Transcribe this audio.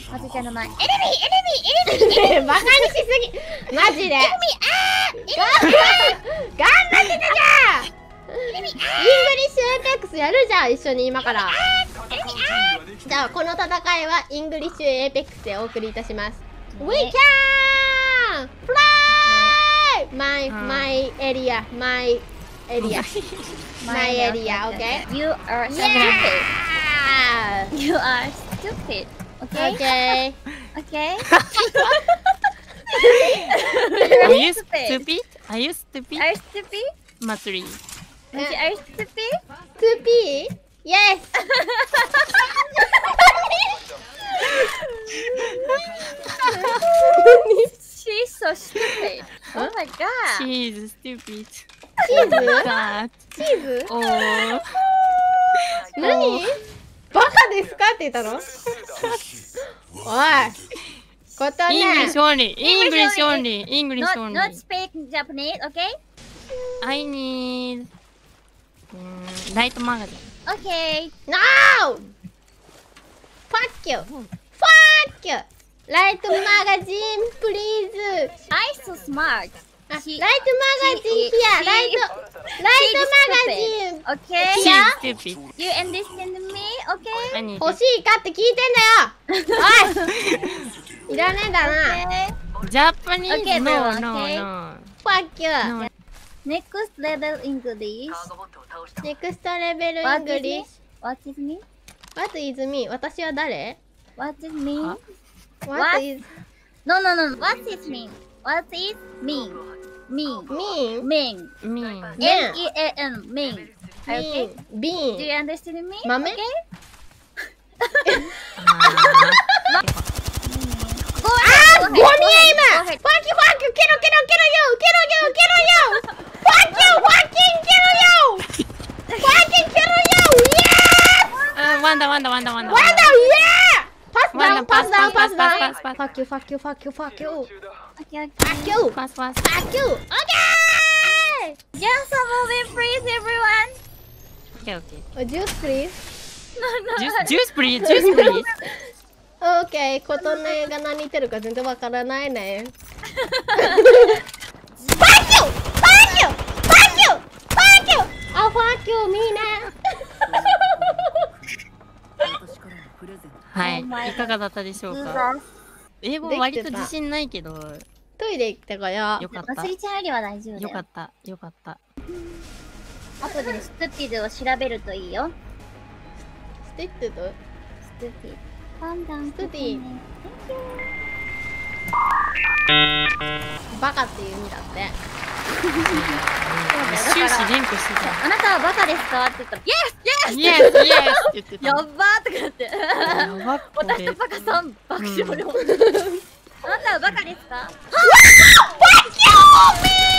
忘れちゃう名前。エレミーバカにしすぎマジで頑張ってたじゃんイングリッシュエイペックスやるじゃん、一緒に今から。じゃあこの戦いはイングリッシュエイペックスでお送りいたします。 We can fly! My area, my area, okay? You are stupid. Yeah! You are stupid. Okay? Okay. Okay? Are you stupid? Are you stupid? Are you stupid? Matsuri. Are you stupid? Stupid? Yes! She's so stupid. Oh my god. She is stupid. チーズ God. チーズ Oh. 何バカですかって言ったのおいことね English only. English only. English Not only. speak Japanese, okay? I need light magazine. Okay. No! Fuck you! Fuck you! Light magazine, please! I'm so smart. Light She- magazine here! Light magazine! Okay? She is stupid. You understand me? Okay? I need 欲しいかって聞いてんだよおいいらねえんだな Okay. Japanese. Okay, No, bro, no, okay. no. Fuck you! No. Next level English. Next level What is English? me? What is me? What is me? 私は誰 What is me? は What is No, no, no. What is mean? What is mean? Mean. mean? Mean. Me. Yeah. M-E-A-N. Mean. Okay? Bean. Do you understand me? 豆 Okay? Ah. Go ahead. ゴミ Go 今 ahead. Fuck you, fuck you! ケロケロケロよケロよケロよ Fuck you, fucking ケロよ Fucking ケロよ Yes! Wanda. Wanda, yeah! Pass down, pass down, pass down! Pass. Fuck you, fuck you, fuck you, fuck you! Okay, okay. Fuck you! Pass. Fuck you! Okay! Just a moment, please, everyone. Okay. Juice, please. Juice, please. Okay, 琴音が何言ってるか全然わからないね。Fuck you! Fuck you! Fuck you! Fuck you! あ、fuck you, みんな。 はい。いかがだったでしょうか。英語割と自信ないけど、 トイレ行ってこよう。 よかった。 まつりちゃんよりは大丈夫だよ。 よかった。よかった。 後でストゥピドを調べるといいよ。 スティッドとストゥピド。ストゥピーバカっていう意味だって。 終始連呼してた。 あなたはバカですかって言ったら、イエスイエスって言ってた。 やっばーってかって。 やばっこれ。 私とバカさん、爆笑よ。あなたはバカですか？ Fuck you, me!